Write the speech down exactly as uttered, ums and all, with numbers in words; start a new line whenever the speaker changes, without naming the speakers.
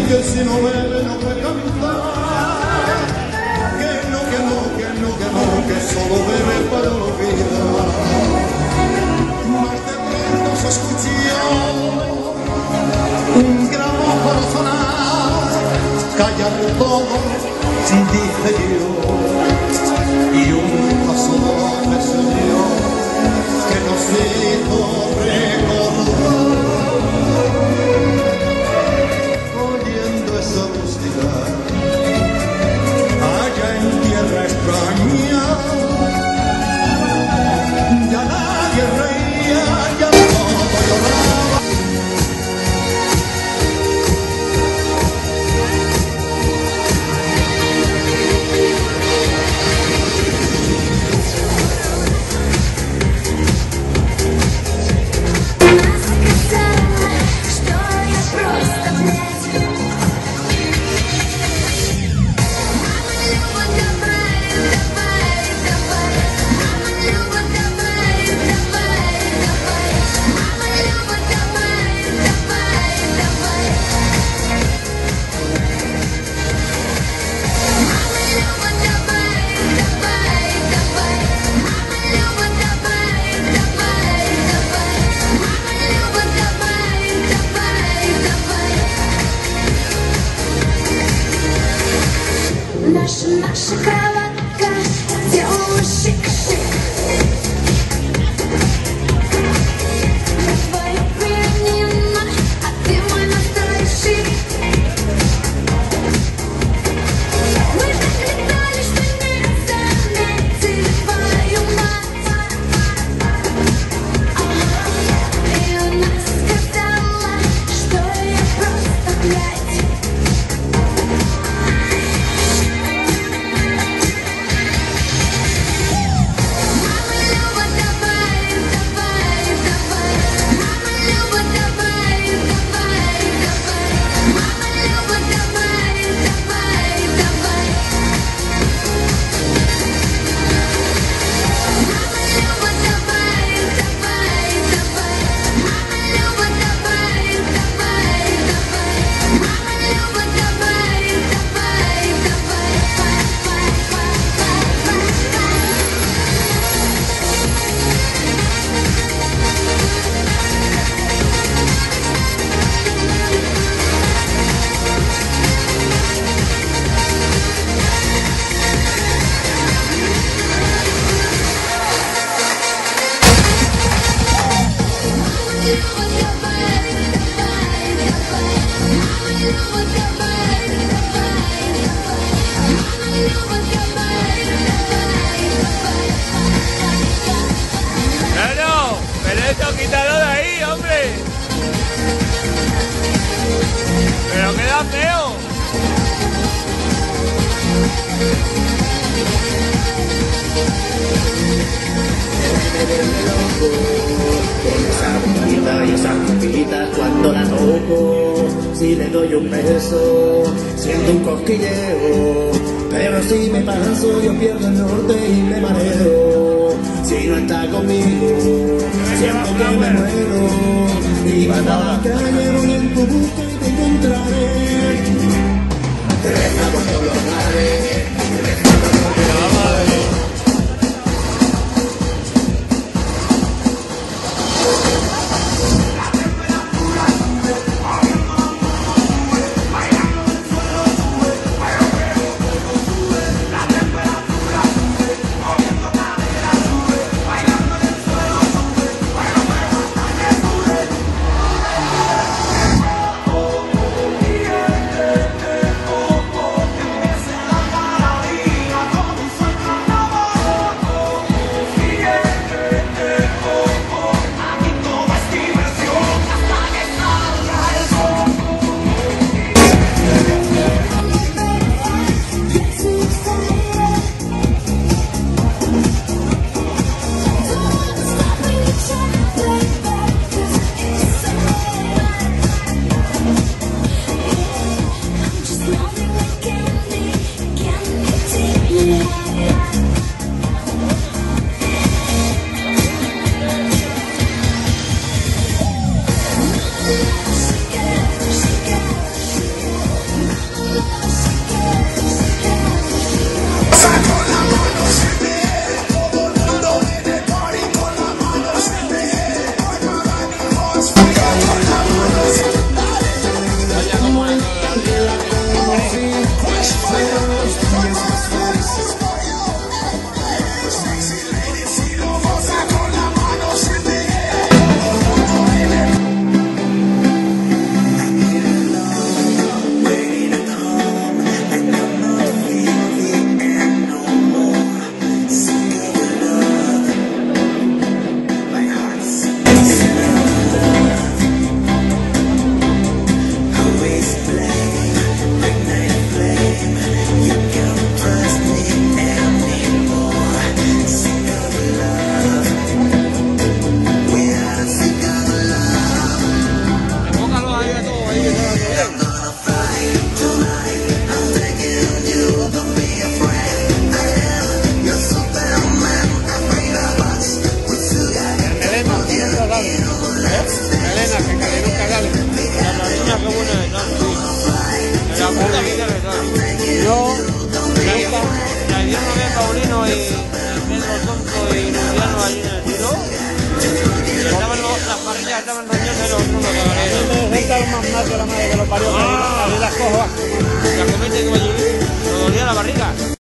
que si no bebe no puede cantar, que no, que no, que no, que no, que solo bebe para olvidar. Más de pronto se escuchó un gramófono sonar, callar todo, dije yo, y un paso doble se dio que nos hizo recordar. Oyendo esa música allá en tierra extraña, ya nadie reía, ya todo lloraba.
Наша, наша кроватка делала шик-шик. Я твоя пианино, а ты мой настройщик. Мы так летали, что не заметили твою мать. И она сказала, что я просто блядь.
Claro, pero eso quítalo de ahí, hombre. Pero queda feo.
Con esa bombita y esas pupitas cuando la toco, si le doy un beso, siento un cosquilleo, pero si me paso yo pierdo el norte y me mareo. Si no está conmigo, siento que me muero, y va a la calle voy en tu busca y te encontraré. Te deja por todos los lares, te deja por todos los lares.
Enfócalo ahí a todo, ahí que se va bien.
Melena, que Calenón Cagales.
La niña qué buena está, sí. La puta vida que está.
Yo,
La hicieron bien Paulino y Pedro Tonto y Luciano allí en el tiro. Estaban los, las parrillas estaban roñosas y los otros no caballeros.
me rentaron más mal que la madre que lo parió.
Ah.
Que las cojo asco.
La comiste que me dolía la barriga.